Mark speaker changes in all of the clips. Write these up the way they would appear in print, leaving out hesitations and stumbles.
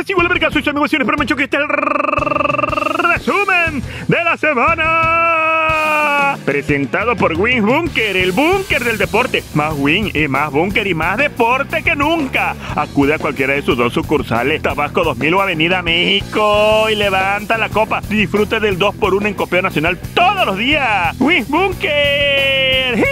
Speaker 1: Recibo el vergazo y soy amigo, pero me que este es el resumen de la semana. Presentado por Wings Bunker, el búnker del deporte. Más win y más búnker y más deporte que nunca. Acude a cualquiera de sus dos sucursales, Tabasco 2000 o Avenida México, y levanta la copa. Disfrute del 2x1 en copeo nacional todos los días. Wings Bunker.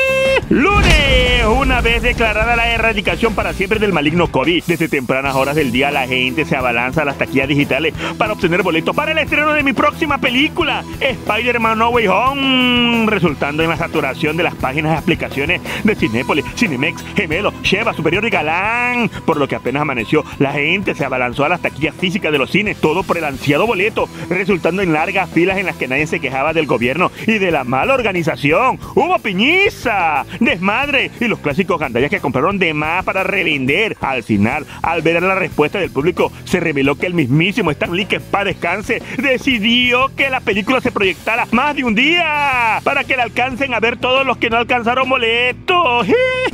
Speaker 1: Lunes, una vez declarada la erradicación para siempre del maligno COVID, desde tempranas horas del día la gente se abalanza a las taquillas digitales para obtener boletos para el estreno de mi próxima película, Spider-Man No Way Home, resultando en la saturación de las páginas de aplicaciones de Cinépolis, Cinemex, Gemelo, Sheva, Superior y Galán, por lo que apenas amaneció, la gente se abalanzó a las taquillas físicas de los cines, todo por el ansiado boleto, resultando en largas filas en las que nadie se quejaba del gobierno y de la mala organización. Hubo piñiza, desmadre y los clásicos gandallas que compraron de más para revender. Al final, al ver la respuesta del público, se reveló que el mismísimo Stan Lee, que en paz descanse, decidió que la película se proyectara más de un día para que la alcancen a ver todos los que no alcanzaron boletos.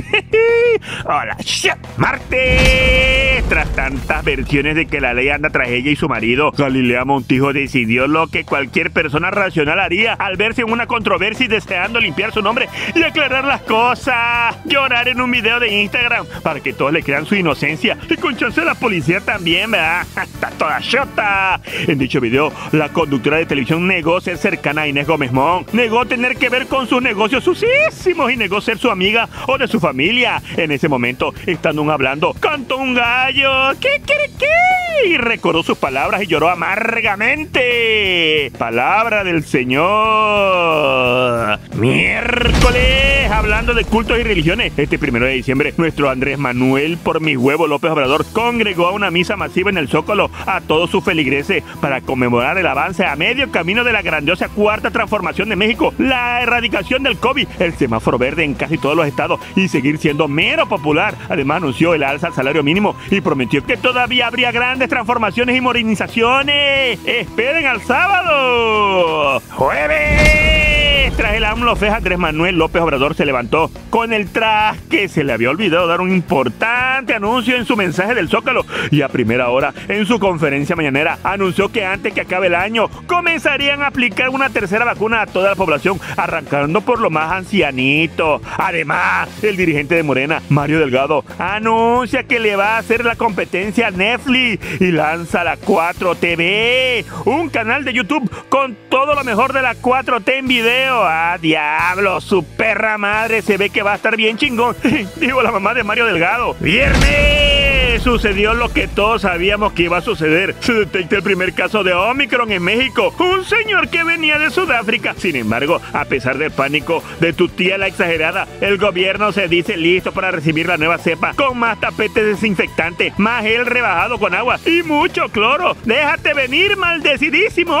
Speaker 1: Hola, shit, martes. Tras tantas versiones de que la ley anda tras ella y su marido, Galilea Montijo decidió lo que cualquier persona racional haría al verse en una controversia y deseando limpiar su nombre y aclarar las cosas. Llorar en un video de Instagram para que todos le crean su inocencia y con chance de la policía también, ¿verdad? Está toda chota. En dicho video, la conductora de televisión negó ser cercana a Inés Gómez Mont, negó tener que ver con sus negocios sucísimos y negó ser su amiga o de su familia. En ese momento, estando hablando, cantó un gallo, ¿qué? Y recordó sus palabras y lloró amargamente. Palabra del Señor. Miércoles, hablando de cultos y religiones, este 1 de diciembre, nuestro Andrés Manuel por mis huevos López Obrador congregó a una misa masiva en el Zócalo a todos sus feligreses para conmemorar el avance a medio camino de la grandiosa cuarta transformación de México, la erradicación del COVID, el semáforo verde en casi todos los estados y seguir siendo mero popular. Además anunció el alza al salario mínimo y prometió que todavía habría grandes transformaciones y modernizaciones. ¡Esperen al sábado! ¡Jueves! Tras el AMLO FEJ, Andrés Manuel López Obrador se levantó con el tras que se le había olvidado dar un importante anuncio en su mensaje del Zócalo y a primera hora en su conferencia mañanera anunció que antes que acabe el año comenzarían a aplicar una tercera vacuna a toda la población, arrancando por lo más ancianito. Además, el dirigente de Morena, Mario Delgado, anuncia que le va a hacer la competencia a Netflix y lanza la 4TV, un canal de YouTube con todo lo mejor de la 4T en video. ¡Ah, diablo! Su perra madre, se ve que va a estar bien chingón. Digo, la mamá de Mario Delgado. ¡Viernes! Sucedió lo que todos sabíamos que iba a suceder. Se detecta el primer caso de Omicron en México. Un señor que venía de Sudáfrica. Sin embargo, a pesar del pánico de tu tía la exagerada, el gobierno se dice listo para recibir la nueva cepa con más tapete desinfectante, más gel rebajado con agua y mucho cloro. ¡Déjate venir, maldecidísimo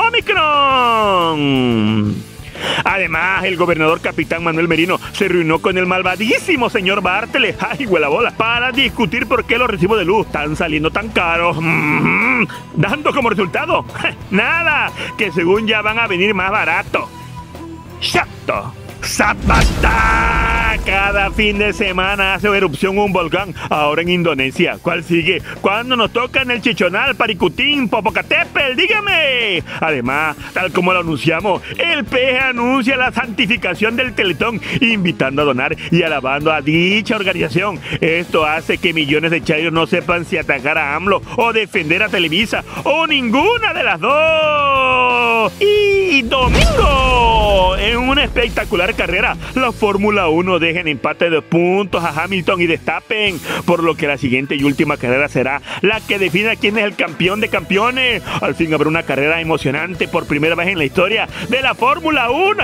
Speaker 1: Omicron! Además, el gobernador Capitán Manuel Merino se reunió con el malvadísimo señor Bartles, ¡ay, huela bola!, para discutir por qué los recibos de luz están saliendo tan caros, dando como resultado, nada, que según ya van a venir más baratos. ¡Chato! ¡Zapata! Cada fin de semana hace erupción un volcán, ahora en Indonesia. ¿Cuál sigue? ¿Cuándo nos toca en el Chichonal, Paricutín, Popocatépetl? ¡Dígame! Además, tal como lo anunciamos, el PG anuncia la santificación del Teletón, invitando a donar y alabando a dicha organización. Esto hace que millones de chairos no sepan si atacar a AMLO o defender a Televisa, o ninguna de las dos. Y domingo, en una espectacular carrera, la Fórmula 1 deja en empate de puntos a Hamilton y Verstappen, por lo que la siguiente y última carrera será la que defina quién es el campeón de campeones. Al fin habrá una carrera emocionante por primera vez en la historia de la Fórmula 1,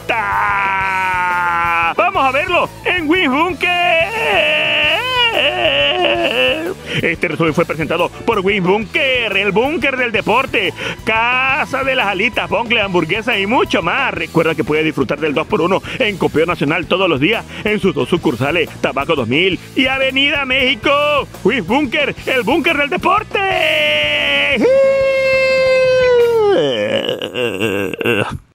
Speaker 1: ¡hijueputa! ¡Vamos a verlo en Wings Bunker! Este resumen fue presentado por Wings Bunker, el búnker del deporte, casa de las alitas, bongle, hamburguesas y mucho más. Recuerda que puedes disfrutar del 2x1 en copeo nacional todos los días en sus dos sucursales, Tabasco 2000 y Avenida México. Wings Bunker, el búnker del deporte.